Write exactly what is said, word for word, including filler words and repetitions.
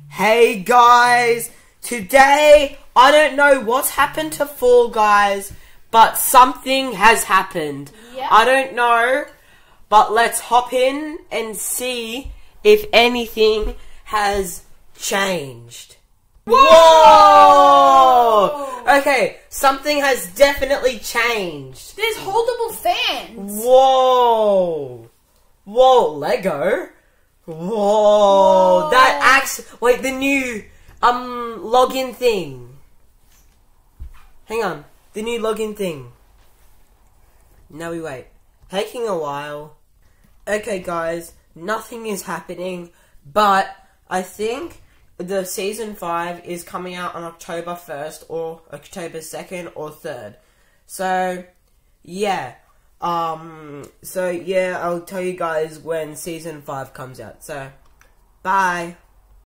Hey guys, today I don't know what's happened to Fall Guys, but something has happened. Yep. I don't know, but let's hop in and see if anything has changed. Whoa! Whoa! Okay, something has definitely changed. There's holdable fans. Whoa! Whoa, Lego? Whoa, Whoa. that acts wait the new um login thing. Hang on, the new login thing. Now we wait. Taking a while. Okay, guys, nothing is happening, but I think the season five is coming out on October first or October second or third. So, yeah. Um, so yeah, I'll tell you guys when season five comes out. So, bye.